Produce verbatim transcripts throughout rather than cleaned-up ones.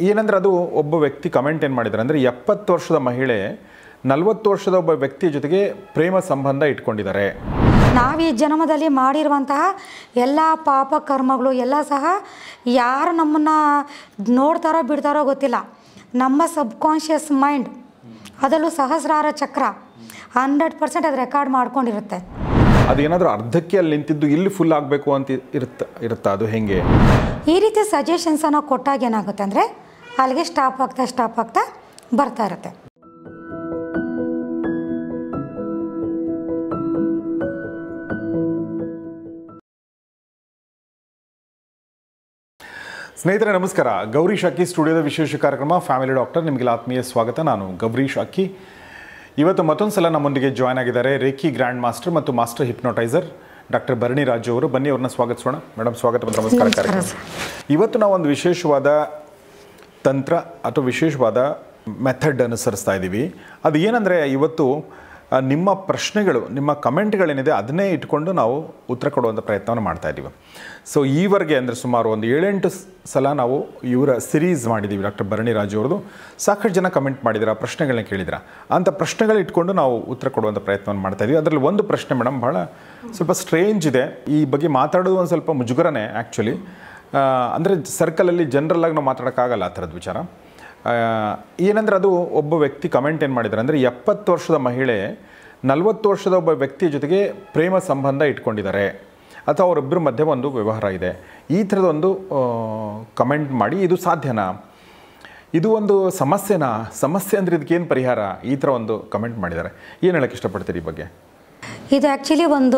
ಏನಂದ್ರೆ ಅದು ಒಬ್ಬ ವ್ಯಕ್ತಿ ಕಮೆಂಟ್ ಏನು ಮಾಡಿದ್ದಾರೆ ಅಂದರೆ ಎಪ್ಪತ್ತು ವರ್ಷದ ಮಹಿಳೆ ನಲವತ್ತು ವರ್ಷದ ಒಬ್ಬ ವ್ಯಕ್ತಿಯ ಜೊತೆಗೆ ಪ್ರೇಮ ಸಂಬಂಧ ಇಟ್ಕೊಂಡಿದ್ದಾರೆ. ನಾವು ಈ ಜನ್ಮದಲ್ಲಿ ಮಾಡಿರುವಂತಹ ಎಲ್ಲ ಪಾಪ ಕರ್ಮಗಳು ಎಲ್ಲ ಸಹ ಯಾರು ನಮ್ಮನ್ನು ನೋಡ್ತಾರೋ ಬಿಡ್ತಾರೋ ಗೊತ್ತಿಲ್ಲ. ನಮ್ಮ ಸಬ್ಕಾನ್ಷಿಯಸ್ ಮೈಂಡ್ ಅದರಲ್ಲೂ ಸಹಸ್ರಾರ ಚಕ್ರ ಹಂಡ್ರೆಡ್ ಪರ್ಸೆಂಟ್ ಅದು ರೆಕಾರ್ಡ್ ಮಾಡ್ಕೊಂಡಿರುತ್ತೆ. ಅದೇನಾದರೂ ಅರ್ಧಕ್ಕೆ ಅಲ್ಲಿ ನಿಂತಿದ್ದು ಇಲ್ಲಿ ಫುಲ್ ಆಗಬೇಕು ಅಂತ ಇರುತ್ತೆ ಇರುತ್ತಾ ಅದು ಹೆಂಗೆ? ಈ ರೀತಿ ಸಜೆಷನ್ಸನ್ನು ಕೊಟ್ಟಾಗ ಏನಾಗುತ್ತೆ ಅಂದರೆ ಅಲ್ಲಿಗೆ ಸ್ಟಾಪ್ ಆಗ್ತಾ ಸ್ಟಾಪ್ ಆಗ್ತಾ ಬರ್ತಾ ಇರುತ್ತೆ. ಸ್ನೇಹಿತರೆ ನಮಸ್ಕಾರ. ಗೌರೀಶ್ ಅಕ್ಕಿ ಸ್ಟುಡಿಯೋದ ವಿಶೇಷ ಕಾರ್ಯಕ್ರಮ ಫ್ಯಾಮಿಲಿ ಡಾಕ್ಟರ್ ನಿಮಗೆಲ್ಲ ಆತ್ಮೀಯ ಸ್ವಾಗತ. ನಾನು ಗೌರೀಶ್ ಅಕ್ಕಿ. ಇವತ್ತು ಮತ್ತೊಂದು ಸಲ ನಮ್ಮೊಂದಿಗೆ ಜಾಯ್ನ್ ಆಗಿದ್ದಾರೆ ರೇಖಿ ಗ್ರ್ಯಾಂಡ್ ಮಾಸ್ಟರ್ ಮತ್ತು master hypnotiser doctor Bharani Raju ಅವರು. ಬನ್ನಿ ಅವ್ರನ್ನ ಸ್ವಾಗತಿಸೋಣ. ಮೇಡಮ್ ಸ್ವಾಗತ ಮತ್ತು ನಮಸ್ಕಾರ ಕಾರ್ಯಕ್ರಮ. ಇವತ್ತು ನಾವು ಒಂದು ವಿಶೇಷವಾದ ತಂತ್ರ ಅಥವಾ ವಿಶೇಷವಾದ ಮೆಥಡ್ ಅನುಸರಿಸ್ತಾ ಇದ್ದೀವಿ. ಅದು ಏನಂದರೆ ಇವತ್ತು ನಿಮ್ಮ ಪ್ರಶ್ನೆಗಳು ನಿಮ್ಮ ಕಮೆಂಟ್ಗಳೇನಿದೆ ಅದನ್ನೇ ಇಟ್ಕೊಂಡು ನಾವು ಉತ್ತರ ಕೊಡುವಂಥ ಪ್ರಯತ್ನವನ್ನು ಮಾಡ್ತಾ ಇದ್ದೀವಿ. ಸೊ ಈವರೆಗೆ ಅಂದರೆ ಸುಮಾರು ಒಂದು ಏಳೆಂಟು ಸಲ ನಾವು ಇವರ ಸಿರೀಸ್ ಮಾಡಿದ್ದೀವಿ ಡಾಕ್ಟರ್ ಭರಣಿ ರಾಜು ಅವ್ರದ್ದು. ಸಾಕಷ್ಟು ಜನ ಕಮೆಂಟ್ ಮಾಡಿದ್ದೀರಾ, ಪ್ರಶ್ನೆಗಳನ್ನ ಕೇಳಿದಿರ. ಅಂಥ ಪ್ರಶ್ನೆಗಳು ಇಟ್ಕೊಂಡು ನಾವು ಉತ್ತರ ಕೊಡುವಂಥ ಪ್ರಯತ್ನವನ್ನು ಮಾಡ್ತಾ ಇದ್ದೀವಿ. ಅದರಲ್ಲಿ ಒಂದು ಪ್ರಶ್ನೆ ಮೇಡಮ್ ಭಾಳ ಸ್ವಲ್ಪ ಸ್ಟ್ರೇಂಜ್ ಇದೆ. ಈ ಬಗ್ಗೆ ಮಾತಾಡೋದು ಒಂದು ಸ್ವಲ್ಪ ಮುಜುಗರನೇ ಆ್ಯಕ್ಚುಲಿ. ಅಂದರೆ ಸರ್ಕಲಲ್ಲಿ ಜನರಲ್ಲಾಗಿ ನಾವು ಮಾತಾಡೋಕ್ಕಾಗಲ್ಲ ಆ ಥರದ ವಿಚಾರ. ಏನಂದರೆ ಅದು ಒಬ್ಬ ವ್ಯಕ್ತಿ ಕಮೆಂಟ್ ಏನು ಮಾಡಿದ್ದಾರೆ ಅಂದರೆ ಎಪ್ಪತ್ತು ವರ್ಷದ ಮಹಿಳೆ ನಲವತ್ತು ವರ್ಷದ ಒಬ್ಬ ವ್ಯಕ್ತಿಯ ಜೊತೆಗೆ ಪ್ರೇಮ ಸಂಬಂಧ ಇಟ್ಕೊಂಡಿದ್ದಾರೆ ಅಥವಾ ಅವರಿಬ್ಬರ ಮಧ್ಯೆ ಒಂದು ವ್ಯವಹಾರ ಇದೆ. ಈ ಥರದೊಂದು ಕಮೆಂಟ್ ಮಾಡಿ ಇದು ಸಾಧ್ಯನಾ, ಇದು ಒಂದು ಸಮಸ್ಯೆನಾ, ಸಮಸ್ಯೆ ಅಂದರೆ ಇದಕ್ಕೇನು ಪರಿಹಾರ, ಈ ಥರ ಒಂದು ಕಮೆಂಟ್ ಮಾಡಿದ್ದಾರೆ. ಏನು ಹೇಳೋಕ್ಕೆ ಇಷ್ಟಪಡ್ತೀರಿ ಈ ಬಗ್ಗೆ? ಇದು ಆ್ಯಕ್ಚುಲಿ ಒಂದು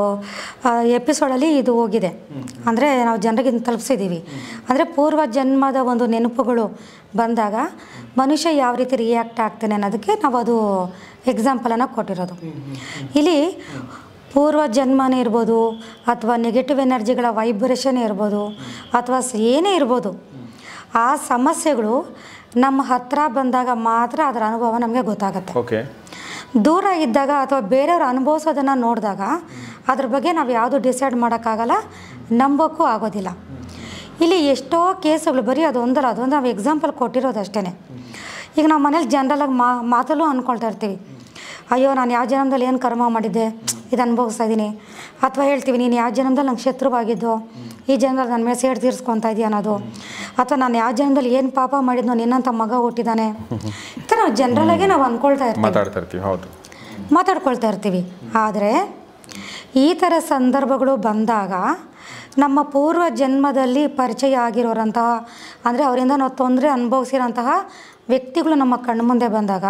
ಎಪಿಸೋಡಲ್ಲಿ ಇದು ಹೋಗಿದೆ. ಅಂದರೆ ನಾವು ಜನರಿಗೆ ತಲುಪಿಸಿದ್ದೀವಿ. ಅಂದರೆ ಪೂರ್ವ ಜನ್ಮದ ಒಂದು ನೆನಪುಗಳು ಬಂದಾಗ ಮನುಷ್ಯ ಯಾವ ರೀತಿ ರಿಯಾಕ್ಟ್ ಆಗ್ತಾನೆ ಅನ್ನೋದಕ್ಕೆ ನಾವು ಅದು ಎಕ್ಸಾಂಪಲನ್ನು ಕೊಟ್ಟಿರೋದು. ಇಲ್ಲಿ ಪೂರ್ವ ಜನ್ಮನೇ ಇರ್ಬೋದು ಅಥವಾ ನೆಗೆಟಿವ್ ಎನರ್ಜಿಗಳ ವೈಬ್ರೇಷನ್ ಇರ್ಬೋದು ಅಥವಾ ಏನೇ ಇರ್ಬೋದು, ಆ ಸಮಸ್ಯೆಗಳು ನಮ್ಮ ಹತ್ತಿರ ಬಂದಾಗ ಮಾತ್ರ ಅದರ ಅನುಭವ ನಮಗೆ ಗೊತ್ತಾಗುತ್ತೆ. ಓಕೆ. ದೂರ ಇದ್ದಾಗ ಅಥವಾ ಬೇರೆಯವ್ರು ಅನುಭವಿಸೋದನ್ನು ನೋಡಿದಾಗ ಅದ್ರ ಬಗ್ಗೆ ನಾವು ಯಾವುದು ಡಿಸೈಡ್ ಮಾಡೋಕ್ಕಾಗಲ್ಲ, ನಂಬೋಕ್ಕೂ ಆಗೋದಿಲ್ಲ. ಇಲ್ಲಿ ಎಷ್ಟೋ ಕೇಸುಗಳು ಬರೀ ಅದೊಂದಲ್ಲ, ಅದೊಂದು ನಾವು ಎಕ್ಸಾಂಪಲ್ ಕೊಟ್ಟಿರೋದು ಅಷ್ಟೇ. ಈಗ ನಾವು ಮನೇಲಿ ಜನರಲಾಗಿ ಮಾ ಮಾತಲ್ಲೂ ಅಂದ್ಕೊಳ್ತಾ ಇರ್ತೀವಿ, ಅಯ್ಯೋ ನಾನು ಯಾವ ಜನ್ಮದಲ್ಲಿ ಏನು ಕರ್ಮ ಮಾಡಿದ್ದೆ ಇದು ಅನುಭವಿಸ್ತಾ ಇದ್ದೀನಿ. ಅಥವಾ ಹೇಳ್ತೀವಿ, ನೀನು ಯಾವ ಜನ್ಮದಲ್ಲಿ ನಂಗೆ ಶತ್ರುವಾಗಿದ್ದು ಈ ಜನ್ಮದಲ್ಲಿ ನನ್ನ ಮೇಲೆ ಸೇಡು ತೀರಿಸ್ಕೊತಾ ಇದೆಯಾ ಅನ್ನೋದು. ಅಥವಾ ನಾನು ಯಾವ ಜನ್ಮದಲ್ಲಿ ಏನು ಪಾಪ ಮಾಡಿದ್ನೋ ನಿನ್ನಂಥ ಮಗ ಹುಟ್ಟಿದ್ದಾನೆ. ಈ ಥರ ನಾವು ಜನರಲಾಗೆ ನಾವು ಅಂದ್ಕೊಳ್ತಾ ಇರ್ತೀವಿ, ಹೌದು ಮಾತಾಡ್ಕೊಳ್ತಾ ಇರ್ತೀವಿ. ಆದರೆ ಈ ಥರ ಸಂದರ್ಭಗಳು ಬಂದಾಗ ನಮ್ಮ ಪೂರ್ವ ಜನ್ಮದಲ್ಲಿ ಪರಿಚಯ ಆಗಿರೋರಂತಹ, ಅಂದರೆ ಅವರಿಂದ ನಾವು ತೊಂದರೆ ಅನುಭವಿಸಿರೋಂತಹ ವ್ಯಕ್ತಿಗಳು ನಮ್ಮ ಕಣ್ಣು ಮುಂದೆ ಬಂದಾಗ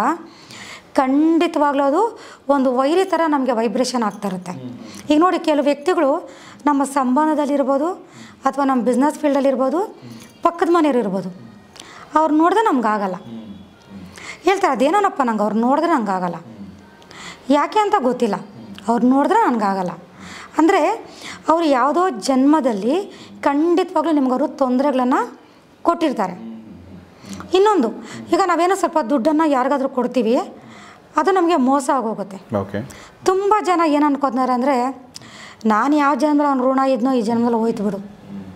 ಖಂಡಿತವಾಗ್ಲೂ ಅದು ಒಂದು ವೈರಿ ಥರ ನಮಗೆ ವೈಬ್ರೇಷನ್ ಆಗ್ತಾ ಇರುತ್ತೆ. ಈಗ ನೋಡಿ, ಕೆಲವು ವ್ಯಕ್ತಿಗಳು ನಮ್ಮ ಸಂಬಂಧದಲ್ಲಿರ್ಬೋದು ಅಥವಾ ನಮ್ಮ ಬಿಸ್ನೆಸ್ ಫೀಲ್ಡಲ್ಲಿರ್ಬೋದು, ಪಕ್ಕದ ಮನೆಯವ್ರು ಇರ್ಬೋದು, ಅವ್ರು ನೋಡಿದ್ರೆ ನಮ್ಗಾಗಲ್ಲ. ಹೇಳ್ತಾರೆ ಅದೇನೋನಪ್ಪ ನಂಗೆ ಅವ್ರು ನೋಡಿದ್ರೆ ನಂಗಾಗಲ್ಲ, ಯಾಕೆ ಅಂತ ಗೊತ್ತಿಲ್ಲ, ಅವ್ರು ನೋಡಿದ್ರೆ ನನಗಾಗಲ್ಲ. ಅಂದರೆ ಅವರು ಯಾವುದೋ ಜನ್ಮದಲ್ಲಿ ಖಂಡಿತವಾಗ್ಲೂ ನಿಮ್ಗವರು ತೊಂದರೆಗಳನ್ನು ಕೊಟ್ಟಿರ್ತಾರೆ. ಇನ್ನೊಂದು, ಈಗ ನಾವೇನೋ ಸ್ವಲ್ಪ ದುಡ್ಡನ್ನು ಯಾರಿಗಾದ್ರೂ ಕೊಡ್ತೀವಿ, ಅದು ನಮಗೆ ಮೋಸ ಆಗೋಗುತ್ತೆ. ಓಕೆ. ತುಂಬ ಜನ ಏನು ಅನ್ಕೋತಾರೆ ಅಂದರೆ, ನಾನು ಯಾವ ಜನ್ಮದಲ್ಲಿ ಅವ್ನು ಋಣ ಇದ್ನೋ ಈ ಜನ್ಮದಲ್ಲಿ ಹೋಯ್ತು ಬಿಡು.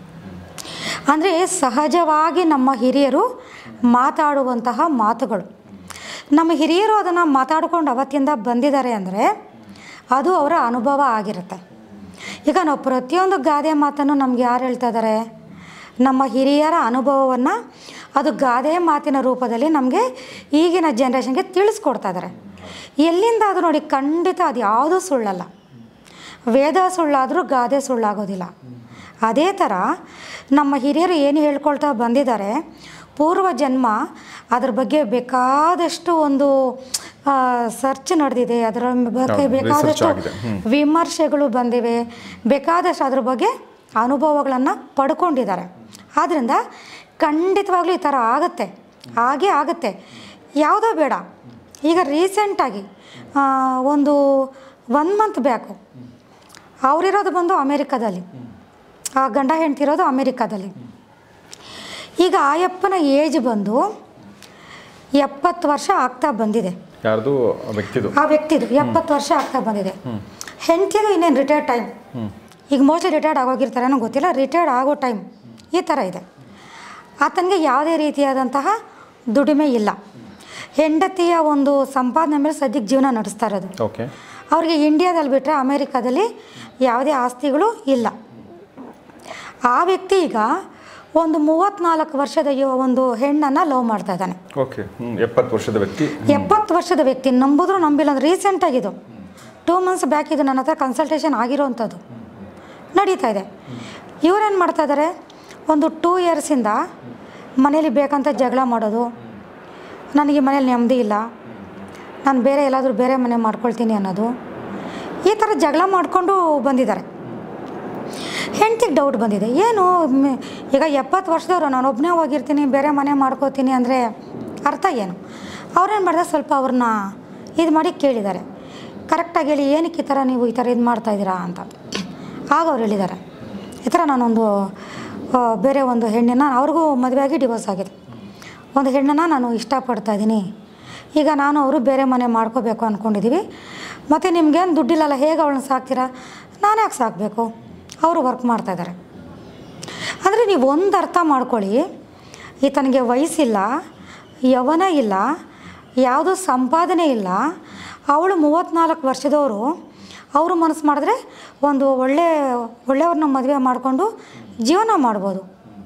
ಅಂದರೆ ಸಹಜವಾಗಿ ನಮ್ಮ ಹಿರಿಯರು ಮಾತಾಡುವಂತಹ ಮಾತುಗಳು, ನಮ್ಮ ಹಿರಿಯರು ಅದನ್ನು ಮಾತಾಡ್ಕೊಂಡು ಅವತ್ತಿಂದ ಬಂದಿದ್ದಾರೆ ಅಂದರೆ ಅದು ಅವರ ಅನುಭವ ಆಗಿರುತ್ತೆ. ಈಗ ನಾವು ಪ್ರತಿಯೊಂದು ಗಾದೆ ಮಾತನ್ನು ನಮ್ಗೆ ಯಾರು ಹೇಳ್ತಾ ಇದ್ದಾರೆ, ನಮ್ಮ ಹಿರಿಯರ ಅನುಭವವನ್ನು ಅದು ಗಾದೆ ಮಾತಿನ ರೂಪದಲ್ಲಿ ನಮಗೆ ಈಗಿನ ಜನ್ರೇಷನ್ಗೆ ತಿಳಿಸ್ಕೊಡ್ತಾ ಇದ್ದಾರೆ. ಎಲ್ಲಿಂದ ಅದು ನೋಡಿ, ಖಂಡಿತ ಅದು ಯಾವುದೂ ಸುಳ್ಳಲ್ಲ. ವೇದ ಸುಳ್ಳಾದರೂ ಗಾದೆ ಸುಳ್ಳಾಗೋದಿಲ್ಲ. ಅದೇ ಥರ ನಮ್ಮ ಹಿರಿಯರು ಏನು ಹೇಳ್ಕೊಳ್ತಾ ಬಂದಿದ್ದಾರೆ, ಪೂರ್ವ ಜನ್ಮ ಅದ್ರ ಬಗ್ಗೆ ಬೇಕಾದಷ್ಟು ಒಂದು ಸರ್ಚ್ ನಡೆದಿದೆ, ಅದರ ಬಗ್ಗೆ ಬೇಕಾದಷ್ಟು ವಿಮರ್ಶೆಗಳು ಬಂದಿವೆ, ಬೇಕಾದಷ್ಟು ಅದ್ರ ಬಗ್ಗೆ ಅನುಭವಗಳನ್ನು ಪಡ್ಕೊಂಡಿದ್ದಾರೆ. ಆದ್ದರಿಂದ ಖಂಡಿತವಾಗ್ಲೂ ಈ ಥರ ಆಗುತ್ತೆ, ಹಾಗೇ ಆಗುತ್ತೆ. ಯಾವುದೋ ಬೇಡ, ಈಗ ರೀಸೆಂಟಾಗಿ ಒಂದು ಒನ್ ಮಂತ್ ಬ್ಯಾಕು ಅವರಿರೋದು ಬಂದು ಅಮೇರಿಕಾದಲ್ಲಿ, ಆ ಗಂಡ ಹೆಂಡ್ತಿರೋದು ಅಮೇರಿಕಾದಲ್ಲಿ. ಈಗ ಆಯಪ್ಪನ ಏಜ್ ಬಂದು ಎಪ್ಪತ್ತು ವರ್ಷ ಆಗ್ತಾ ಬಂದಿದೆ. ಯಾರ್ದು ವ್ಯಕ್ತಿದು? ಆ ವ್ಯಕ್ತಿದು ಎಪ್ಪತ್ತು ವರ್ಷ ಆಗ್ತಾ ಬಂದಿದೆ. ಹೆಂಡ್ತಿದು ಇನ್ನೇನು ರಿಟೈರ್ಡ್ ಟೈಮ್, ಈಗ ಮೋಸ್ಟ್ಲಿ ರಿಟೈರ್ಡ್ ಆಗೋಗಿರ್ತಾರೇನೋ ಗೊತ್ತಿಲ್ಲ, ರಿಟೈರ್ಡ್ ಆಗೋ ಟೈಮ್ ಈ ಥರ ಇದೆ. ಆತನಿಗೆ ಯಾವುದೇ ರೀತಿಯಾದಂತಹ ದುಡಿಮೆ ಇಲ್ಲ. ಹೆಂಡತಿಯ ಒಂದು ಸಂಪಾದನೆ ಮೇಲೆ ಸದ್ಯಕ್ಕೆ ಜೀವನ ನಡೆಸ್ತಾ ಇರೋದು. ಓಕೆ. ಅವ್ರಿಗೆ ಇಂಡಿಯಾದಲ್ಲಿ ಬಿಟ್ಟರೆ ಅಮೇರಿಕಾದಲ್ಲಿ ಯಾವುದೇ ಆಸ್ತಿಗಳು ಇಲ್ಲ. ಆ ವ್ಯಕ್ತಿ ಈಗ ಒಂದು ಮೂವತ್ತ್ನಾಲ್ಕು ವರ್ಷದ ಒಂದು ಹೆಣ್ಣನ್ನು ಲವ್ ಮಾಡ್ತಾ ಇದ್ದಾನೆ. ಓಕೆ. ಎಪ್ಪತ್ತು ವರ್ಷದ ವ್ಯಕ್ತಿ ಎಪ್ಪತ್ತು ವರ್ಷದ ವ್ಯಕ್ತಿ ನಂಬಿದ್ರು ನಂಬಿಲ್ಲ ಅಂದ್ರೆ ರೀಸೆಂಟಾಗಿದ್ದು ಟೂ ಮಂತ್ಸ್ ಬ್ಯಾಕ್ ಇದು ನನ್ನ ಹತ್ರ ಕನ್ಸಲ್ಟೇಷನ್ ಆಗಿರೋವಂಥದ್ದು ನಡೀತಾ ಇದೆ. ಇವರೇನು ಮಾಡ್ತಾ ಇದ್ದಾರೆ, ಒಂದು ಟೂ ಇಯರ್ಸಿಂದ ಮನೇಲಿ ಬೇಕಂತ ಜಗಳ ಮಾಡೋದು, ನನಗೆ ಮನೇಲಿ ನೆಮ್ಮದಿ ಇಲ್ಲ, ನಾನು ಬೇರೆ ಎಲ್ಲಾದರೂ ಬೇರೆ ಮನೆ ಮಾಡ್ಕೊಳ್ತೀನಿ ಅನ್ನೋದು, ಈ ಥರ ಜಗಳ ಮಾಡಿಕೊಂಡು ಬಂದಿದ್ದಾರೆ. ಹೆಂಡ್ತಿಗೆ ಡೌಟ್ ಬಂದಿದೆ, ಏನು ಈಗ ಎಪ್ಪತ್ತು ವರ್ಷದವರು ನಾನು ಒಬ್ಬನೇ ಹೋಗಿರ್ತೀನಿ ಬೇರೆ ಮನೆ ಮಾಡ್ಕೋತೀನಿ ಅಂದರೆ ಅರ್ಥ ಏನು? ಅವ್ರೇನು ಮಾಡಿದೆ, ಸ್ವಲ್ಪ ಅವ್ರನ್ನ ಇದು ಮಾಡಿ ಕೇಳಿದ್ದಾರೆ, ಕರೆಕ್ಟಾಗಿ ಹೇಳಿ ಏನಕ್ಕೆ ಈ ಥರ ನೀವು ಈ ಥರ ಇದು ಮಾಡ್ತಾಯಿದ್ದೀರಾ ಅಂತ. ಆಗ ಅವ್ರು ಹೇಳಿದ್ದಾರೆ, ಈ ಥರ ನಾನೊಂದು ಬೇರೆ ಒಂದು ಹೆಣ್ಣನ್ನು, ಅವ್ರಿಗೂ ಮದುವೆಯಾಗಿ ಡಿವೋರ್ಸ್ ಆಗಿದೆ, ಒಂದು ಹೆಣ್ಣನ್ನು ನಾನು ಇಷ್ಟಪಡ್ತಾಯಿದ್ದೀನಿ, ಈಗ ನಾನು ಅವರು ಬೇರೆ ಮನೆ ಮಾಡ್ಕೋಬೇಕು ಅಂದ್ಕೊಂಡಿದ್ದೀವಿ, ಮತ್ತು ನಿಮ್ಗೇನು ದುಡ್ಡಿಲ್ಲಲ್ಲ, ಹೇಗೆ ಅವಳನ್ನ ಸಾಕ್ತೀರಾ? ನಾನು ಯಾಕೆ ಸಾಕಬೇಕು? ಅವರು ವರ್ಕ್ ಮಾಡ್ತಾಯಿದ್ದಾರೆ. ಅಂದರೆ ನೀವು ಒಂದು ಅರ್ಥ ಮಾಡ್ಕೊಳ್ಳಿ, ಈತನಿಗೆ ವಯಸ್ಸಿಲ್ಲ, ಯೌವನ ಇಲ್ಲ, ಯಾವುದೂ ಸಂಪಾದನೆ ಇಲ್ಲ, ಅವಳು ಮೂವತ್ತ್ನಾಲ್ಕು ವರ್ಷದವರು, ಅವರು ಮನಸ್ಸು ಮಾಡಿದ್ರೆ ಒಂದು ಒಳ್ಳೆ ಒಳ್ಳೆಯವ್ರನ್ನ ಮದುವೆ ಮಾಡಿಕೊಂಡು ಜೀವನ ಮಾಡ್ಬೋದು.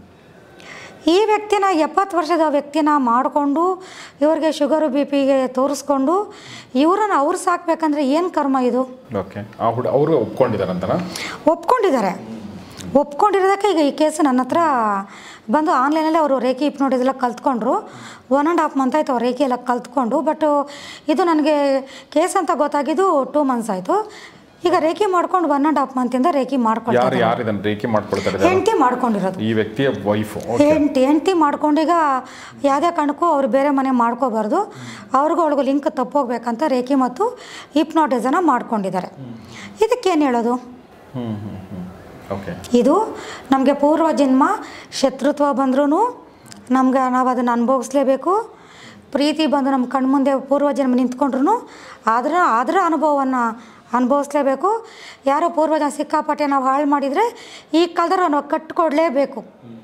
ಈ ವ್ಯಕ್ತಿನ ಎಪ್ಪತ್ತು ವರ್ಷದ ವ್ಯಕ್ತಿನ ಮಾಡಿಕೊಂಡು ಇವ್ರಿಗೆ ಶುಗರು ಬಿ ಪಿಗೆ ತೋರಿಸ್ಕೊಂಡು ಇವ್ರನ್ನ ಅವ್ರು ಸಾಕಬೇಕಂದ್ರೆ ಏನು ಕರ್ಮ ಇದು? ಓಕೆ. ಅವರು ಒಪ್ಕೊಂಡಿದ್ದಾರಂತನಾ? ಒಪ್ಕೊಂಡಿದ್ದಾರೆ. ಒಪ್ಕೊಂಡಿರೋದಕ್ಕೆ ಈಗ ಈ ಕೇಸು ನನ್ನ ಹತ್ರ ಬಂದು ಆನ್ಲೈನಲ್ಲಿ ಅವರು ರೇಖಿ ಹಿಪ್ನೋಟಿಸ್ ಎಲ್ಲ ಕಲ್ತ್ಕೊಂಡ್ರು. ಒನ್ ಆ್ಯಂಡ್ ಹಾಫ್ ಮಂತ್ ಆಯಿತು ಅವ್ರು ರೇಖಿ ಎಲ್ಲ ಕಲ್ತ್ಕೊಂಡು. ಬಟ್ ಇದು ನನಗೆ ಕೇಸ್ ಅಂತ ಗೊತ್ತಾಗಿದ್ದು ಟೂ ಮಂತ್ಸ್ ಆಯಿತು. ಈಗ ರೇಖಿ ಮಾಡ್ಕೊಂಡು ಒನ್ ಆ್ಯಂಡ್ ಹಾಫ್ ಮಂತಿಂದ ರೇಖಿ ಮಾಡ್ಕೊಳ್ತಾರೆ. ರೇಖಿ ಮಾಡ್ಕೊಳ್ತಾರೆ? ಹೆಂಡತಿ ಮಾಡ್ಕೊಂಡಿರೋದು, ಈ ವ್ಯಕ್ತಿಯ ವೈಫ್. ಹೆಂಡತಿ ಹೆಂಡತಿ ಮಾಡ್ಕೊಂಡೀಗ ಯಾವುದೇ ಕಾರಣಕ್ಕೂ ಅವ್ರು ಬೇರೆ ಮನೆ ಮಾಡ್ಕೋಬಾರ್ದು, ಅವ್ರಿಗೂ ಅವ್ಳಿಗೂ ಲಿಂಕ್ ತಪ್ಪೋಗ್ಬೇಕಂತ ರೇಖಿ ಮತ್ತು ಹಿಪ್ನೋಟಿಸನ್ನು ಮಾಡ್ಕೊಂಡಿದ್ದಾರೆ. ಇದಕ್ಕೇನು ಹೇಳೋದು? ಇದು ನಮಗೆ ಪೂರ್ವ ಜನ್ಮ ಶತ್ರುತ್ವ ಬಂದ್ರೂ ನಮ್ಗೆ ನಾವು ಅದನ್ನು ಅನುಭವಿಸ್ಲೇಬೇಕು. ಪ್ರೀತಿ ಬಂದು ನಮ್ಮ ಕಣ್ಮುಂದೆ ಪೂರ್ವ ಜನ್ಮ ನಿಂತ್ಕೊಂಡ್ರು ಅದರ ಅದರ ಅನುಭವವನ್ನು ಅನುಭವಿಸ್ಲೇಬೇಕು. ಯಾರೋ ಪೂರ್ವಜ ಸಿಕ್ಕಾಪಟ್ಟೆ ನಾವು ಹಾಳು ಮಾಡಿದರೆ ಈ ಕಾಲದಲ್ಲಿ ನಾವು ಕಟ್ಕೊಡ್ಲೇಬೇಕು.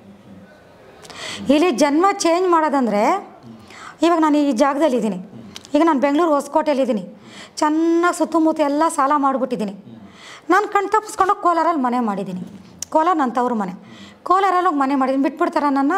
ಇಲ್ಲಿ ಜನ್ಮ ಚೇಂಜ್ ಮಾಡೋದಂದರೆ, ಇವಾಗ ನಾನು ಈ ಜಾಗದಲ್ಲಿದ್ದೀನಿ, ಈಗ ನಾನು ಬೆಂಗಳೂರು ಹೊಸಕೋಟೆಯಲ್ಲಿದ್ದೀನಿ, ಚೆನ್ನಾಗಿ ಸುತ್ತಮುತ್ತ ಎಲ್ಲ ಸಾಲ ಮಾಡಿಬಿಟ್ಟಿದ್ದೀನಿ. ನಾನು ಕಣ್ ತಪ್ಪಿಸ್ಕೊಂಡು ಕೋಲಾರಲ್ಲಿ ಮನೆ ಮಾಡಿದ್ದೀನಿ. ಕೋಲಾರ ನನ್ನ ತವ್ರ ಮನೆ, ಕೋಲಾರಲ್ಲಿ ಹೋಗಿ ಮನೆ ಮಾಡಿದ್ದೀನಿ, ಬಿಟ್ಬಿಡ್ತಾರ ನನ್ನ?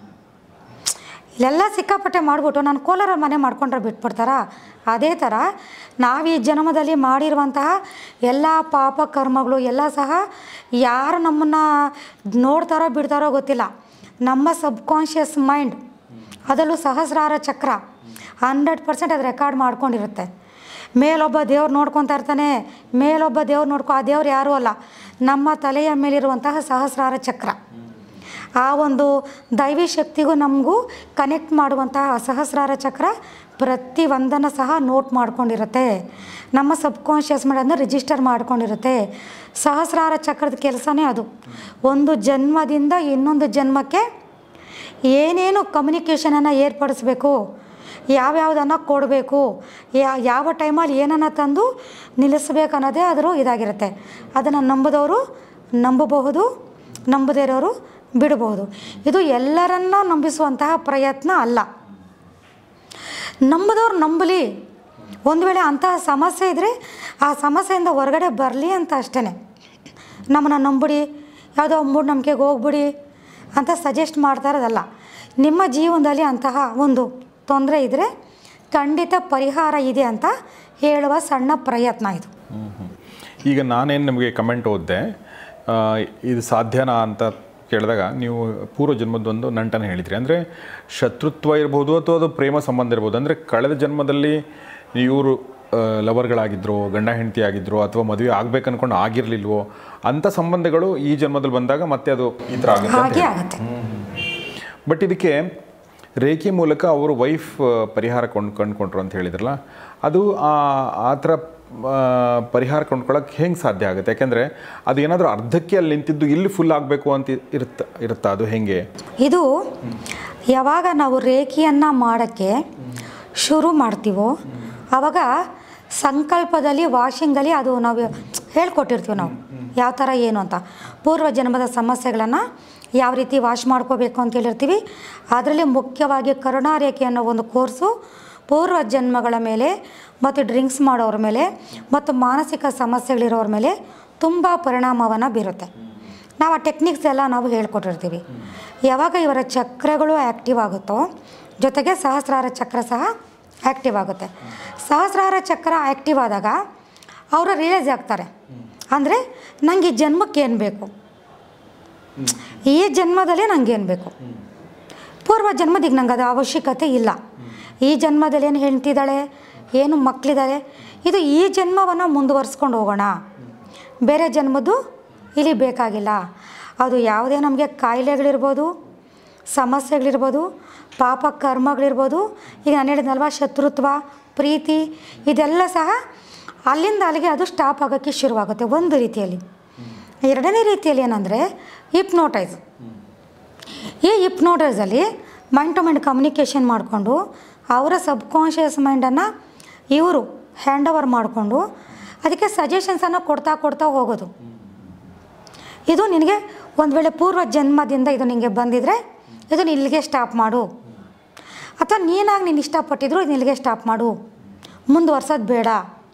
ಇಲ್ಲೆಲ್ಲ ಸಿಕ್ಕಾಪಟ್ಟೆ ಮಾಡಿಬಿಟ್ಟು ನಾನು ಕೋಲಾರಲ್ಲಿ ಮನೆ ಮಾಡ್ಕೊಂಡ್ರೆ ಬಿಟ್ಬಿಡ್ತಾರ? ಅದೇ ಥರ ನಾವು ಈ ಜನ್ಮದಲ್ಲಿ ಮಾಡಿರುವಂತಹ ಎಲ್ಲ ಪಾಪ ಕರ್ಮಗಳು ಎಲ್ಲ ಸಹ ಯಾರು ನಮ್ಮನ್ನು ನೋಡ್ತಾರೋ ಬಿಡ್ತಾರೋ ಗೊತ್ತಿಲ್ಲ, ನಮ್ಮ ಸಬ್ಕಾನ್ಷಿಯಸ್ ಮೈಂಡ್ ಅದರಲ್ಲೂ ಸಹಸ್ರಾರ ಚಕ್ರ ಹಂಡ್ರೆಡ್ ಪರ್ಸೆಂಟ್ ಅದು ರೆಕಾರ್ಡ್ ಮಾಡ್ಕೊಂಡಿರುತ್ತೆ. ಮೇಲೊಬ್ಬ ದೇವ್ರು ನೋಡ್ಕೊತಾ ಇರ್ತಾನೆ, ಮೇಲೊಬ್ಬ ದೇವ್ರು ನೋಡ್ಕೊ, ಆ ದೇವ್ರು ಯಾರೂ ಅಲ್ಲ, ನಮ್ಮ ತಲೆಯ ಮೇಲಿರುವಂತಹ ಸಹಸ್ರಾರ ಚಕ್ರ. ಆ ಒಂದು ದೈವಿ ಶಕ್ತಿಗೂ ನಮಗೂ ಕನೆಕ್ಟ್ ಮಾಡುವಂತಹ ಸಹಸ್ರಾರ ಚಕ್ರ ಪ್ರತಿ ಒಂದನ್ನು ಸಹ ನೋಟ್ ಮಾಡ್ಕೊಂಡಿರುತ್ತೆ. ನಮ್ಮ ಸಬ್ಕಾನ್ಷಿಯಸ್ ಮೈಂಡ್ ಅದನ್ನು ರಿಜಿಸ್ಟರ್ ಮಾಡ್ಕೊಂಡಿರುತ್ತೆ. ಸಹಸ್ರಾರ ಚಕ್ರದ ಕೆಲಸನೇ ಅದು. ಒಂದು ಜನ್ಮದಿಂದ ಇನ್ನೊಂದು ಜನ್ಮಕ್ಕೆ ಏನೇನು ಕಮ್ಯುನಿಕೇಷನನ್ನು ಏರ್ಪಡಿಸ್ಬೇಕು, ಯಾವ್ಯಾವುದನ್ನು ಕೊಡಬೇಕು, ಯಾವ ಟೈಮಲ್ಲಿ ಏನನ್ನು ತಂದು ನಿಲ್ಲಿಸ್ಬೇಕು ಅನ್ನೋದೇ ಅದರ ಇದಾಗಿರುತ್ತೆ. ಅದನ್ನು ನಂಬಿದವರು ನಂಬಬಹುದು, ನಂಬದೇ ಇರೋರು ಬಿಡಬಹುದು. ಇದು ಎಲ್ಲರನ್ನ ನಂಬಿಸುವಂತಹ ಪ್ರಯತ್ನ ಅಲ್ಲ. ನಂಬದವ್ರು ನಂಬಲಿ, ಒಂದು ವೇಳೆ ಅಂತಹ ಸಮಸ್ಯೆ ಇದ್ದರೆ ಆ ಸಮಸ್ಯೆಯಿಂದ ಹೊರಗಡೆ ಬರಲಿ ಅಂತ ಅಷ್ಟೇ. ನಮ್ಮನ್ನು ನಂಬಿಡಿ, ಯಾವುದೋ ಮೂಢನಂಬಿಕೆಗೆ ಹೋಗ್ಬಿಡಿ ಅಂತ ಸಜೆಸ್ಟ್ ಮಾಡ್ತಾ ಇರೋದಲ್ಲ. ನಿಮ್ಮ ಜೀವನದಲ್ಲಿ ಅಂತಹ ಒಂದು ತೊಂದರೆ ಇದ್ದರೆ ಖಂಡಿತ ಪರಿಹಾರ ಇದೆ ಅಂತ ಹೇಳುವ ಸಣ್ಣ ಪ್ರಯತ್ನ ಇದು. ಈಗ ನಾನೇನು ನಿಮಗೆ ಕಮೆಂಟ್ ಓದಿದೆ, ಇದು ಸಾಧ್ಯನಾ ಅಂತ ಕೇಳಿದಾಗ ನೀವು ಪೂರ್ವ ಜನ್ಮದೊಂದು ನಂಟನ್ನು ಹೇಳಿದ್ರಿ. ಅಂದರೆ ಶತ್ರುತ್ವ ಇರ್ಬೋದು ಅಥವಾ ಅದು ಪ್ರೇಮ ಸಂಬಂಧ ಇರ್ಬೋದು. ಅಂದರೆ ಕಳೆದ ಜನ್ಮದಲ್ಲಿ ಇವರು ಲವರ್ಗಳಾಗಿದ್ದರು, ಗಂಡ ಹೆಂಡತಿ ಆಗಿದ್ದರು, ಅಥವಾ ಮದುವೆ ಆಗ್ಬೇಕು ಅಂದ್ಕೊಂಡು ಆಗಿರಲಿಲ್ವೋ ಅಂಥ ಸಂಬಂಧಗಳು ಈ ಜನ್ಮದಲ್ಲಿ ಬಂದಾಗ ಮತ್ತೆ ಅದು ಈ ಥರ ಆಗುತ್ತೆ. ಬಟ್ ಇದಕ್ಕೆ ರೇಖೆ ಮೂಲಕ ಅವರು ವೈಫ್ ಪರಿಹಾರ ಕೊಂಡು ಕಂಡುಕೊಂಡ್ರು ಅಂತ ಹೇಳಿದ್ರಲ್ಲ, ಅದು ಆ ಥರ ಪರಿಹಾರ ಕೊಂಡ್ಕೊಳ್ಳೋಕೆ ಹೆಂಗೆ ಸಾಧ್ಯ ಆಗುತ್ತೆ? ಯಾಕೆಂದರೆ ಅದು ಏನಾದರೂ ಅರ್ಧಕ್ಕೆ ಅಲ್ಲಿ ನಿಂತಿದ್ದು ಇಲ್ಲಿ ಫುಲ್ ಆಗಬೇಕು ಅಂತ ಇರುತ್ತ ಇರುತ್ತಾ ಅದು ಹೇಗೆ? ಇದು ಯಾವಾಗ ನಾವು ರೇಖೆಯನ್ನು ಮಾಡೋಕ್ಕೆ ಶುರು ಮಾಡ್ತೀವೋ ಆವಾಗ ಸಂಕಲ್ಪದಲ್ಲಿ ವಾಷಿಂಗಲ್ಲಿ ಅದು ನಾವು ಹೇಳ್ಕೊಟ್ಟಿರ್ತೀವಿ ನಾವು ಯಾವ ಥರ ಏನು ಅಂತ. ಪೂರ್ವ ಜನ್ಮದ ಸಮಸ್ಯೆಗಳನ್ನು ಯಾವ ರೀತಿ ವಾಶ್ ಮಾಡ್ಕೋಬೇಕು ಅಂತ ಹೇಳಿರ್ತೀವಿ. ಅದರಲ್ಲಿ ಮುಖ್ಯವಾಗಿ ಕರುಣಾರೇಖೆ ಅನ್ನೋ ಒಂದು ಕೋರ್ಸು ಪೂರ್ವ ಜನ್ಮಗಳ ಮೇಲೆ ಮತ್ತು ಡ್ರಿಂಕ್ಸ್ ಮಾಡೋರ ಮೇಲೆ ಮತ್ತು ಮಾನಸಿಕ ಸಮಸ್ಯೆಗಳಿರೋರ ಮೇಲೆ ತುಂಬ ಪರಿಣಾಮವನ್ನು ಬೀರುತ್ತೆ. ನಾವು ಆ ಟೆಕ್ನಿಕ್ಸ್ ಎಲ್ಲ ನಾವು ಹೇಳ್ಕೊಟ್ಟಿರ್ತೀವಿ. ಯಾವಾಗ ಇವರ ಚಕ್ರಗಳು ಆ್ಯಕ್ಟಿವ್ ಆಗುತ್ತೋ ಜೊತೆಗೆ ಸಹಸ್ರಾರ ಚಕ್ರ ಸಹ ಆ್ಯಕ್ಟಿವ್ ಆಗುತ್ತೆ. ಸಹಸ್ರಾರ ಚಕ್ರ ಆ್ಯಕ್ಟಿವ್ ಆದಾಗ ಅವರು ರಿಯಲೈಸ್ ಆಗ್ತಾರೆ, ಅಂದರೆ ನನಗೆ ಈ ಜನ್ಮಕ್ಕೆ ಏನು ಬೇಕು, ಈ ಜನ್ಮದಲ್ಲೇ ನನಗೇನು ಬೇಕು, ಪೂರ್ವ ಜನ್ಮದಿಗೆ ನಂಗೆ ಅದು ಅವಶ್ಯಕತೆ ಇಲ್ಲ, ಈ ಜನ್ಮದಲ್ಲಿ ಏನು ಹೆಂಡ್ತಿದ್ದಾಳೆ, ಏನು ಮಕ್ಕಳಿದ್ದಾರೆ, ಇದು ಈ ಜನ್ಮವನ್ನು ಮುಂದುವರಿಸ್ಕೊಂಡು ಹೋಗೋಣ, ಬೇರೆ ಜನ್ಮದ್ದು ಇಲ್ಲಿ ಬೇಕಾಗಿಲ್ಲ. ಅದು ಯಾವುದೇ ನಮಗೆ ಕಾಯಿಲೆಗಳಿರ್ಬೋದು, ಸಮಸ್ಯೆಗಳಿರ್ಬೋದು, ಪಾಪ ಕರ್ಮಗಳಿರ್ಬೋದು, ಈಗ ನಾನು ಹೇಳಿದ್ನಲ್ವ ಶತ್ರುತ್ವ, ಪ್ರೀತಿ, ಇದೆಲ್ಲ ಸಹ ಅಲ್ಲಿಂದ ಅಲ್ಲಿಗೆ ಅದು ಸ್ಟಾಪ್ ಆಗೋಕ್ಕೆ ಶುರುವಾಗುತ್ತೆ ಒಂದು ರೀತಿಯಲ್ಲಿ. ಎರಡನೇ ರೀತಿಯಲ್ಲಿ ಏನಂದರೆ ಹಿಪ್ನೋಟೈಸ್. ಈ ಹಿಪ್ನೋಟೈಸಲ್ಲಿ ಮೈಂಡ್ ಟು ಮೈಂಡ್ ಕಮ್ಯುನಿಕೇಷನ್ ಮಾಡಿಕೊಂಡು ಅವರ ಸಬ್ಕಾನ್ಷಿಯಸ್ ಮೈಂಡನ್ನು ಇವರು ಹ್ಯಾಂಡ್ ಓವರ್ ಮಾಡಿಕೊಂಡು ಅದಕ್ಕೆ ಸಜೆಷನ್ಸನ್ನು ಕೊಡ್ತಾ ಕೊಡ್ತಾ ಹೋಗೋದು. ಇದು ನಿನಗೆ ಒಂದು ವೇಳೆ ಪೂರ್ವ ಜನ್ಮದಿಂದ ಇದು ನಿನಗೆ ಬಂದಿದ್ದರೆ ಇದನ್ನು ಇಲ್ಲಿಗೆ ಸ್ಟಾಪ್ ಮಾಡು, ಅಥವಾ ನೀನಾಗಿ ನೀನು ಇಷ್ಟಪಟ್ಟಿದ್ರು ಇದನ್ನ ಇಲ್ಲಿಗೆ ಸ್ಟಾಪ್ ಮಾಡು, ಮುಂದುವರ್ಸೋದು ಬೇಡ.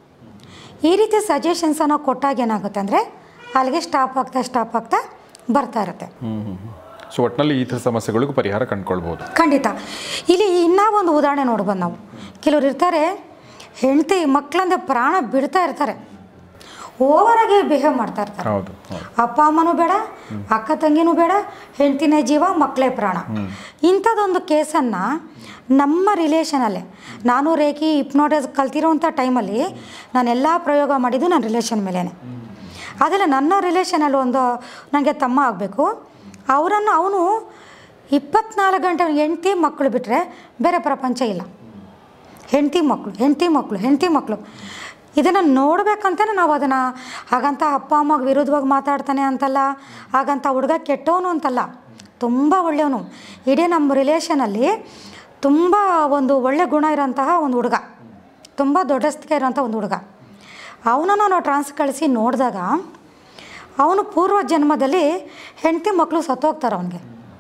ಈ ರೀತಿ ಸಜೆಷನ್ಸನ್ನು ಕೊಟ್ಟಾಗ ಏನಾಗುತ್ತೆ ಅಂದರೆ ಅಲ್ಲಿಗೆ ಸ್ಟಾಪ್ ಆಗ್ತಾ ಸ್ಟಾಪ್ ಆಗ್ತಾ ಬರ್ತಾ ಇರುತ್ತೆ. ಸೊ ಒಟ್ಟಿನಲ್ಲಿ ಈ ಥರ ಸಮಸ್ಯೆಗಳಿಗೂ ಪರಿಹಾರ ಕಂಡುಕೊಳ್ಬೋದು. ಖಂಡಿತ. ಇಲ್ಲಿ ಇನ್ನೂ ಒಂದು ಉದಾಹರಣೆ ನೋಡ್ಬೋದು ನಾವು. ಕೆಲವ್ರು ಇರ್ತಾರೆ, ಹೆಂಡತಿ ಮಕ್ಕಳಂದ್ರೆ ಪ್ರಾಣ ಬಿಡ್ತಾ ಇರ್ತಾರೆ, ಓವರಾಗಿ ಬಿಹೇವ್ ಮಾಡ್ತಾ ಇರ್ತಾರೆ. ಹೌದು, ಅಪ್ಪ ಅಮ್ಮನೂ ಬೇಡ, ಅಕ್ಕ ತಂಗಿನೂ ಬೇಡ, ಹೆಂಡ್ತಿನೇ ಜೀವ, ಮಕ್ಕಳೇ ಪ್ರಾಣ. ಇಂಥದ್ದೊಂದು ಕೇಸನ್ನು ನಮ್ಮ ರಿಲೇಷನಲ್ಲೇ, ನಾನು ರೇಖಿ ಹಿಪ್ನೋಟೈಸ್ ಕಲ್ತಿರೋಂಥ ಟೈಮಲ್ಲಿ ನಾನೆಲ್ಲ ಪ್ರಯೋಗ ಮಾಡಿದ್ದು ನನ್ನ ರಿಲೇಷನ್ ಮೇಲೇ. ಅದೆಲ್ಲ ನನ್ನ ರಿಲೇಷನಲ್ಲಿ ಒಂದು ನನಗೆ ತಮ್ಮ ಆಗಬೇಕು, ಅವರನ್ನು ಅವನು ಇಪ್ಪತ್ನಾಲ್ಕು ಗಂಟೆ ಹೆಂಡ್ತಿ ಮಕ್ಕಳು ಬಿಟ್ಟರೆ ಬೇರೆ ಪ್ರಪಂಚ ಇಲ್ಲ. ಹೆಂಡ್ತಿ ಮಕ್ಕಳು ಹೆಂಡ್ತಿ ಮಕ್ಕಳು ಹೆಂಡ್ತಿ ಮಕ್ಕಳು ಇದನ್ನು ನೋಡ್ಬೇಕಂತಲೇ ನಾವು ಅದನ್ನು ಹಾಗಂತ ಅಪ್ಪ ಅಮ್ಮಗೆ ವಿರುದ್ಧವಾಗಿ ಮಾತಾಡ್ತಾನೆ ಅಂತಲ್ಲ, ಹಾಗಂತ ಹುಡುಗ ಕೆಟ್ಟವನು ಅಂತಲ್ಲ, ತುಂಬ ಒಳ್ಳೆಯವನು. ಇಡೀ ನಮ್ಮ ರಿಲೇಷನಲ್ಲಿ ತುಂಬ ಒಂದು ಒಳ್ಳೆ ಗುಣ ಇರೋಂತಹ ಒಂದು ಹುಡುಗ, ತುಂಬ ದೊಡ್ಡಸ್ತಿಕೆ ಇರೋಂಥ ಒಂದು ಹುಡುಗ. ಅವನನ್ನು ನಾವು ಟ್ರಾನ್ಸ್ ಕಳಿಸಿ ನೋಡಿದಾಗ ಅವನು ಪೂರ್ವ ಜನ್ಮದಲ್ಲಿ ಹೆಂಡತಿ ಮಕ್ಕಳು ಸತ್ತೋಗ್ತಾರೆ. ಅವನಿಗೆ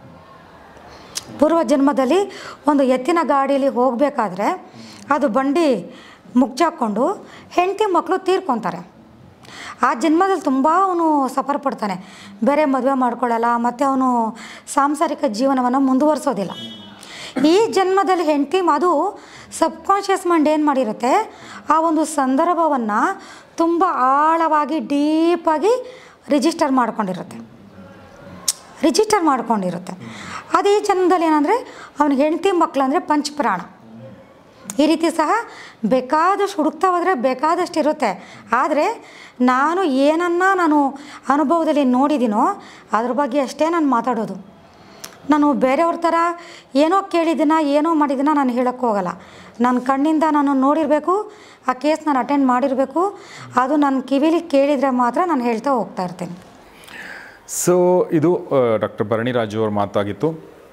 ಪೂರ್ವ ಜನ್ಮದಲ್ಲಿ ಒಂದು ಎತ್ತಿನ ಗಾಡಿಯಲ್ಲಿ ಹೋಗಬೇಕಾದ್ರೆ ಅದು ಬಂಡಿ ಮುಗ್ಚಾಕೊಂಡು ಹೆಂಡತಿ ಮಕ್ಕಳು ತೀರ್ಕೊತಾರೆ. ಆ ಜನ್ಮದಲ್ಲಿ ತುಂಬ ಅವನು ಸಫರ್ ಪಡ್ತಾನೆ, ಬೇರೆ ಮದುವೆ ಮಾಡ್ಕೊಳ್ಳಲ್ಲ, ಮತ್ತು ಅವನು ಸಾಂಸಾರಿಕ ಜೀವನವನ್ನು ಮುಂದುವರಿಸೋದಿಲ್ಲ. ಈ ಜನ್ಮದಲ್ಲಿ ಹೆಂಡತಿ ಅದು ಸಬ್ಕಾನ್ಷಿಯಸ್ ಮೈಂಡ್ ಏನು ಮಾಡಿರುತ್ತೆ, ಆ ಒಂದು ಸಂದರ್ಭವನ್ನು ತುಂಬ ಆಳವಾಗಿ ಡೀಪಾಗಿ ರಿಜಿಸ್ಟರ್ ಮಾಡ್ಕೊಂಡಿರುತ್ತೆ ರಿಜಿಸ್ಟರ್ ಮಾಡ್ಕೊಂಡಿರುತ್ತೆ ಅದು ಈ ಜನ್ಮದಲ್ಲಿ ಏನಂದರೆ ಅವನಿಗೆ ಹೆಂಡತಿ ಮಕ್ಕಳಂದರೆ ಪಂಚಪ್ರಾಣ. ಈ ರೀತಿ ಸಹ ಬೇಕಾದಷ್ಟು ಹುಡುಕ್ತಾ ಹೋದರೆ ಬೇಕಾದಷ್ಟು ಇರುತ್ತೆ. ಆದರೆ ನಾನು ಏನನ್ನ ನಾನು ಅನುಭವದಲ್ಲಿ ನೋಡಿದ್ದೀನೋ ಅದ್ರ ಬಗ್ಗೆ ಅಷ್ಟೇ ನಾನು ಮಾತಾಡೋದು. ನಾನು ಬೇರೆಯವ್ರ ಥರ ಏನೋ ಕೇಳಿದ್ದೀನ ಏನೋ ಮಾಡಿದ್ದೀನ ನಾನು ಹೇಳೋಕ್ಕೆ ಹೋಗಲ್ಲ. ನನ್ನ ಕಣ್ಣಿಂದ ನಾನು ನೋಡಿರಬೇಕು, ಆ ಕೇಸ್ ನಾನು ಅಟೆಂಡ್ ಮಾಡಿರಬೇಕು, ಅದು ನನ್ನ ಕಿವಿಲಿ ಕೇಳಿದರೆ ಮಾತ್ರ ನಾನು ಹೇಳ್ತಾ ಹೋಗ್ತಾ ಇರ್ತೀನಿ. ಸೊ ಇದು ಡಾಕ್ಟರ್ ಭರಣಿ ರಾಜು ಅವ್ರ ಮಾತಾಗಿತ್ತು.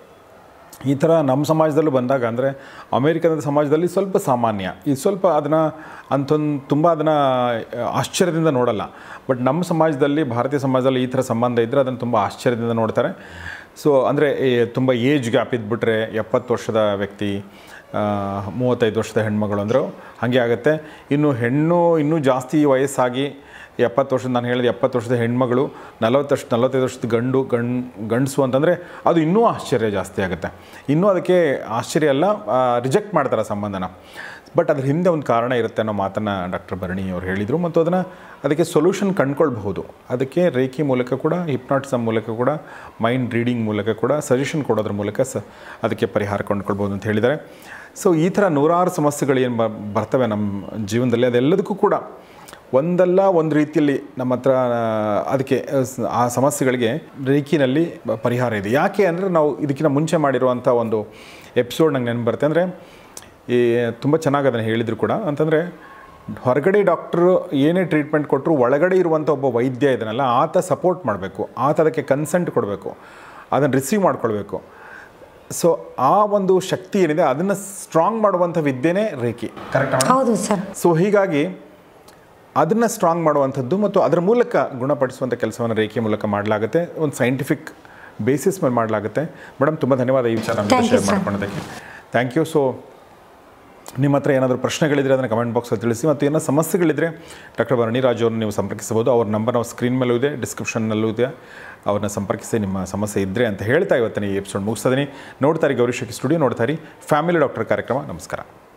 ಈ ಥರ ನಮ್ಮ ಸಮಾಜದಲ್ಲೂ ಬಂದಾಗ ಅಂದರೆ ಅಮೇರಿಕದ ಸಮಾಜದಲ್ಲಿ ಸ್ವಲ್ಪ ಸಾಮಾನ್ಯ, ಇದು ಸ್ವಲ್ಪ ಅದನ್ನು ಅಂಥೊಂದು ತುಂಬ ಅದನ್ನು ಆಶ್ಚರ್ಯದಿಂದ ನೋಡಲ್ಲ. ಬಟ್ ನಮ್ಮ ಸಮಾಜದಲ್ಲಿ, ಭಾರತೀಯ ಸಮಾಜದಲ್ಲಿ ಈ ಥರ ಸಂಬಂಧ ಇದ್ದರೆ ಅದನ್ನು ತುಂಬ ಆಶ್ಚರ್ಯದಿಂದ ನೋಡ್ತಾರೆ. ಸೊ ಅಂದರೆ ತುಂಬ ಏಜ್ ಗ್ಯಾಪ್ ಇದ್ಬಿಟ್ರೆ ಎಪ್ಪತ್ತು ವರ್ಷದ ವ್ಯಕ್ತಿ, ಮೂವತ್ತೈದು ವರ್ಷದ ಹೆಣ್ಮಗಳು ಅಂದರು ಹಾಗೆ ಆಗುತ್ತೆ. ಇನ್ನು ಹೆಣ್ಣು ಇನ್ನೂ ಜಾಸ್ತಿ ವಯಸ್ಸಾಗಿ ಎಪ್ಪತ್ತು ವರ್ಷದ, ನಾನು ಹೇಳಿದ ಎಪ್ಪತ್ತು ವರ್ಷದ ಹೆಣ್ಮಗಳು, ನಲವತ್ತು ವರ್ಷ ನಲವತ್ತೈದು ವರ್ಷದ ಗಂಡು ಗಂಡು ಗಂಡಸು ಅಂತಂದರೆ ಅದು ಇನ್ನೂ ಆಶ್ಚರ್ಯ ಜಾಸ್ತಿ ಆಗುತ್ತೆ. ಇನ್ನೂ ಅದಕ್ಕೆ ಆಶ್ಚರ್ಯ ಎಲ್ಲ ರಿಜೆಕ್ಟ್ ಮಾಡ್ತಾರೆ ಸಂಬಂಧನ. ಬಟ್ ಅದ್ರ ಹಿಂದೆ ಒಂದು ಕಾರಣ ಇರುತ್ತೆ ಅನ್ನೋ ಮಾತನ್ನು ಡಾಕ್ಟರ್ ಭರಣಿ ಅವರು ಹೇಳಿದರು. ಮತ್ತು ಅದನ್ನು ಅದಕ್ಕೆ ಸೊಲ್ಯೂಷನ್ ಕಂಡುಕೊಳ್ಬಹುದು. ಅದಕ್ಕೆ ರೇಖಿ ಮೂಲಕ ಕೂಡ, ಹಿಪ್ನಾಟಿಸಮ್ ಮೂಲಕ ಕೂಡ, ಮೈಂಡ್ ರೀಡಿಂಗ್ ಮೂಲಕ ಕೂಡ, ಸಜೆಷನ್ ಕೊಡೋದ್ರ ಮೂಲಕ ಸ ಅದಕ್ಕೆ ಪರಿಹಾರ ಕಂಡುಕೊಳ್ಬೋದು ಅಂತ ಹೇಳಿದ್ದಾರೆ. ಸೊ ಈ ಥರ ನೂರಾರು ಸಮಸ್ಯೆಗಳು ಏನು ಬರ್ತವೆ ನಮ್ಮ ಜೀವನದಲ್ಲಿ, ಅದೆಲ್ಲದಕ್ಕೂ ಕೂಡ ಒಂದಲ್ಲ ಒಂದು ರೀತಿಯಲ್ಲಿ ನಮ್ಮ ಹತ್ರ ಅದಕ್ಕೆ ಆ ಸಮಸ್ಯೆಗಳಿಗೆ ರೇಖಿನಲ್ಲಿ ಪರಿಹಾರ ಇದೆ. ಯಾಕೆ ಅಂದರೆ ನಾವು ಇದಕ್ಕಿಂತ ಮುಂಚೆ ಮಾಡಿರುವಂಥ ಒಂದು ಎಪಿಸೋಡ್ ನಂಗೆ ನೆನಪು ಬರುತ್ತೆ. ಅಂದರೆ ಈ ತುಂಬ ಚೆನ್ನಾಗಿ ಅದನ್ನು ಹೇಳಿದರು ಕೂಡ. ಅಂತಂದರೆ ಹೊರಗಡೆ ಡಾಕ್ಟ್ರು ಏನೇ ಟ್ರೀಟ್ಮೆಂಟ್ ಕೊಟ್ಟರು ಒಳಗಡೆ ಇರುವಂಥ ಒಬ್ಬ ವೈದ್ಯ ಇದನ್ನೆಲ್ಲ ಆತ ಸಪೋರ್ಟ್ ಮಾಡಬೇಕು, ಆತ ಅದಕ್ಕೆ ಕನ್ಸೆಂಟ್ ಕೊಡಬೇಕು, ಅದನ್ನು ರಿಸೀವ್ ಮಾಡ್ಕೊಳ್ಬೇಕು. ಸೊ ಆ ಒಂದು ಶಕ್ತಿ ಏನಿದೆ ಅದನ್ನು ಸ್ಟ್ರಾಂಗ್ ಮಾಡುವಂಥ ವಿದ್ಯೆನೇ ರೇಖಿ. ಕರೆಕ್ಟ್? ಹೌದು ಸರ್. ಸೊ ಹೀಗಾಗಿ ಅದನ್ನು ಸ್ಟ್ರಾಂಗ್ ಮಾಡುವಂಥದ್ದು ಮತ್ತು ಅದರ ಮೂಲಕ ಗುಣಪಡಿಸುವಂಥ ಕೆಲಸವನ್ನು ರೇಖೆ ಮೂಲಕ ಮಾಡಲಾಗುತ್ತೆ. ಒಂದು ಸೈಂಟಿಫಿಕ್ ಬೇಸಿಸ್ ಮೇಲೆ ಮಾಡಲಾಗುತ್ತೆ. ಮೇಡಮ್ ತುಂಬ ಧನ್ಯವಾದ ಈ ವಿಚಾರ ನಮ್ಮ Thank you, ಶೇರ್ sir. ಮಾಡ್ಕೊಳ್ಳೋದಕ್ಕೆ. Thank you. ಸೊ ನಿಮ್ಮ ಹತ್ರ ಏನಾದರೂ ಪ್ರಶ್ನೆಗಳಿದ್ರೆ ಅದನ್ನು ಕಮೆಂಟ್ ಬಾಕ್ಸಲ್ಲಿ ತಿಳಿಸಿ, ಮತ್ತು ಏನೋ ಸಮಸ್ಯೆಗಳಿದ್ದರೆ ಡಾಕ್ಟರ್ ಭರಣಿ ರಾಜು ಅವ್ರನ್ನ ನೀವು ಸಂಪರ್ಕಿಸಬಹುದು. ಅವ್ರ ನಂಬರ್ ನಾವು ಸ್ಕ್ರೀನ್ ಮೇಲೂ ಇದೆ, ಡಿಸ್ಕ್ರಿಪ್ಷನ್ನಲ್ಲೂ ಇದೆ, ಅವ್ರನ್ನ ಸಂಪರ್ಕಿಸಿ ನಿಮ್ಮ ಸಮಸ್ಯೆ ಇದ್ದರೆ ಅಂತ ಹೇಳ್ತಾ ಇವತ್ತಿನ ಈ ಎಪಿಸೋಡ್ ಮುಗಿಸ್ತಿದ್ದೀನಿ. ನೋಡ್ತಾರೆ ಗೌರಿ ಶಕ್ಕಿ ಸ್ಟುಡಿಯೋ, ನೋಡ್ತಾರೆ ಫ್ಯಾಮಿಲಿ ಡಾಕ್ಟರ್ ಕಾರ್ಯಕ್ರಮ. ನಮಸ್ಕಾರ.